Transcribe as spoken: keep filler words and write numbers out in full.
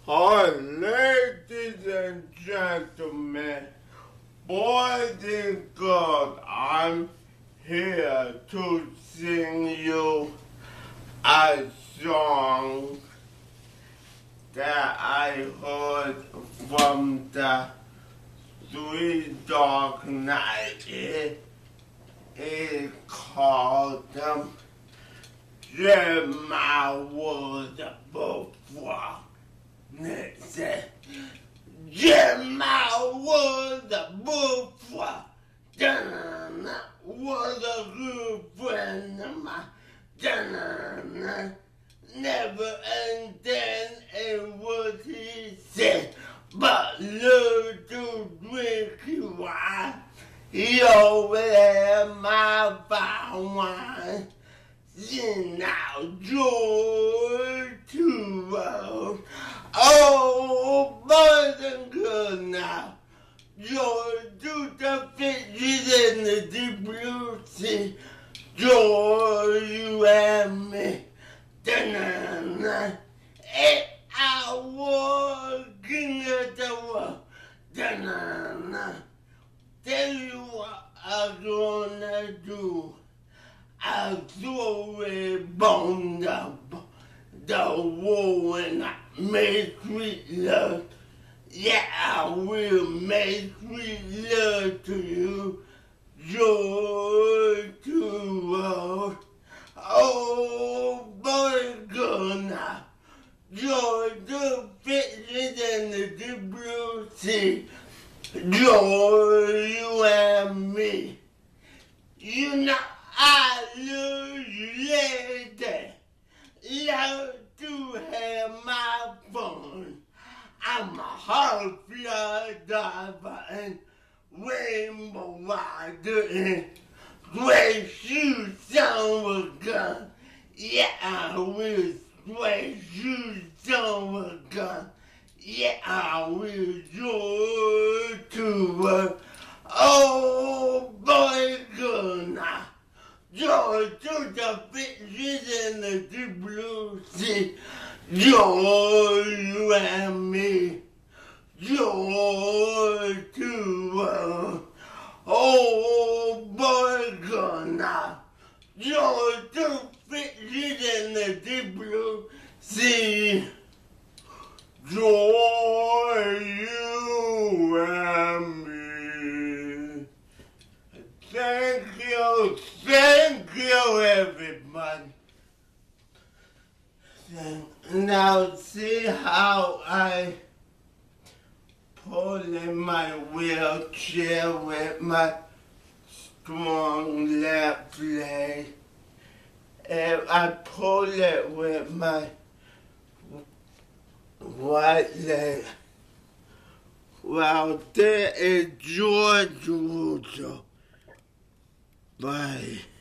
Hi, ladies and gentlemen, boys and girls, I'm here to sing you a song that I heard from the Three Dark Night. It is called um, Jeremiah was before. It said, Jeremiah was a buffer, John was a good friend of mine, John never understand what he said, but learn to drink wine. He always had my fine wine, sing out joy to road. Oh, boys and girls now, joy to the fishes in the deep blue sea, joy you and me, da-na-na, and I was king of the world, da-na-na, tell you what I'm gonna do, I'll throw a bone up the wall and I make sweet love. Yeah, I will make sweet love to you. Joy to us. Oh, boy, girl now. Joy to fishes in the deep blue sea. Joy, you and me. You know I love you, lady. Love to have my fun. I'm a hard fly diver and rainbow rider and gray shoes on a gun. Yeah, I will gray shoes on a gun. Yeah, I will joy to work. Oh, boy, good now. Joy to the fishes in the deep blue sea. Joy, you and me. Joy to us. Oh, boy, good now. Joy to fishes in the deep blue sea. Joy, you and me. Thank you, thank you, everybody. Now see how I pull in my wheelchair with my strong left leg. And I pull it with my right leg. Well, there is George Russo. Bye.